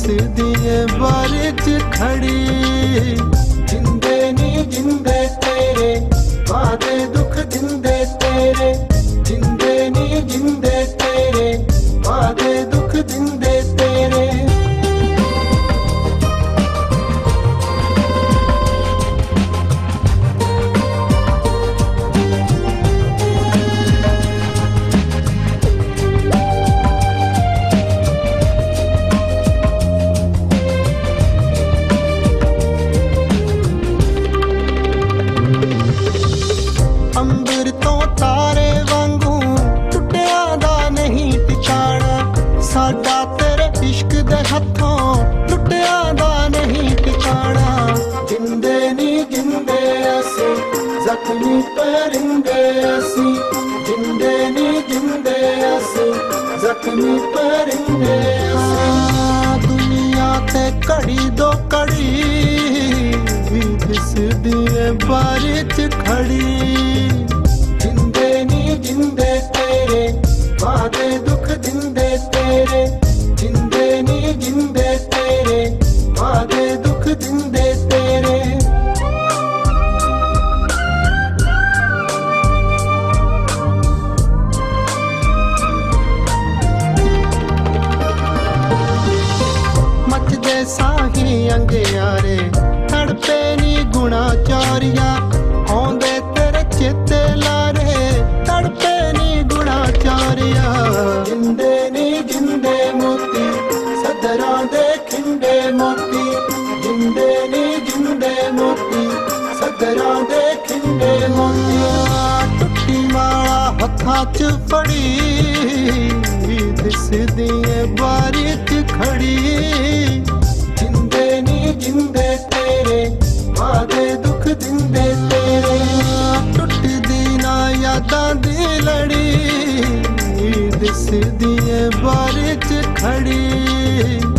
दिसदी है बारी च खड़ी। जिंदे नी जिंदे तेरे वादे दुख दिंदे तेरे, जिंदे नी जिंदे तेरे वादे दुख दिंदे तेरे। अंबर तो तारे वांगू टुटिया दा नहीं टिकाना, साडा तेरे इश्क दे हथों टुटिया दा नहीं टिकाना। जिंदे नी जिंदे असी जख्मी परिंदे असी, जिंदे नी जिंदे असी जख्मी परिंदे असी। दुनिया ते कड़ी दो कड़ी दिसदी है बारी च खड़ी। जिंदे नी जिंदे तेरे वादे दुख दिंदे तेरे, जिंदे नी जिंदे तेरे वादे दुख दिंदे तेरे। मचदे साही अंगियारे तड़पे नी गुणा चारिया, आंदे तेरे चेते लारे तड़पे नी गुणा चारिया। जिंदे नी जिंदे मोती सदरा दे खिंडे मोती, जिंदे नी जिंदे मोती सदरा दे खिंडे मोती। टुट्टी माला हथा च फड़ी दिसदी है बारी च खड़ी। जिंदे नी जिंदे तेरे वादे दुख दिंदे तेरे, टुटदी ना यादां दी लड़ी दिसदी है बारी च खड़ी।